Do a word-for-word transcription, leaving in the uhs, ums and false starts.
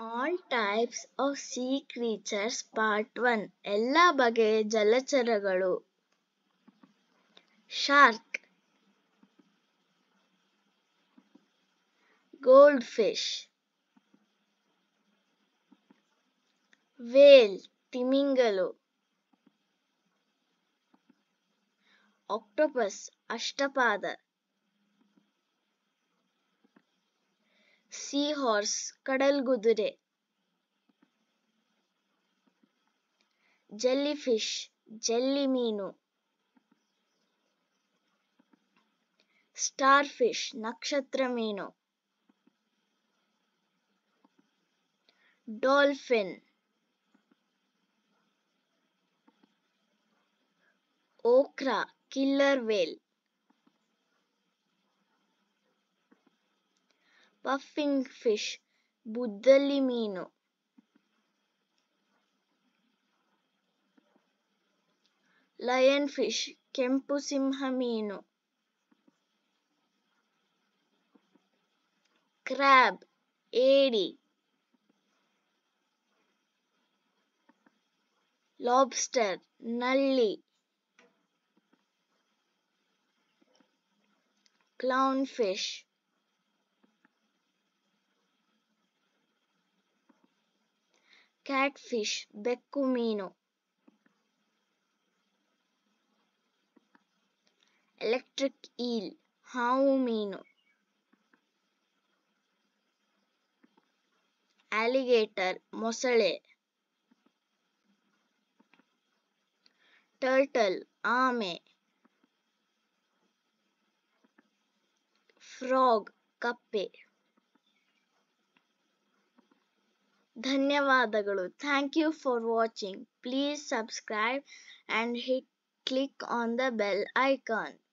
All types of sea creatures part one ಎಲ್ಲ ಬಗೆಯ ಜಲಚರಗಳು shark goldfish whale ತಿಮಿಂಗಲ octopus ಅಷ್ಟಪಾದ seahorse ಕಡಲ್ಗುದುರೆ jellyfish ಜೆಲ್ಲಿ ಮೀನು starfish ನಕ್ಷತ್ರ ಮೀನು dolphin okra killer whale puffing fish ಬುದ್ದಲಿ ಮೀನು lion fish ಕೆಂಪು ಸಿಂಹ ಮೀನು crab ಏಡಿ lobster ನಳ್ಳಿ clownfish catfish ಬೆಕ್ಕು ಮೀನು ಎಲೆಕ್ಟ್ರಿಕ್ eel ಹಾವು ಮೀನು alligator ಮೊಸಳೆ turtle ಆಮೆ frog ಕಪ್ಪೆ ಧನ್ಯವಾದಗಳು. Thank you for watching. Please subscribe and hit click on the bell icon.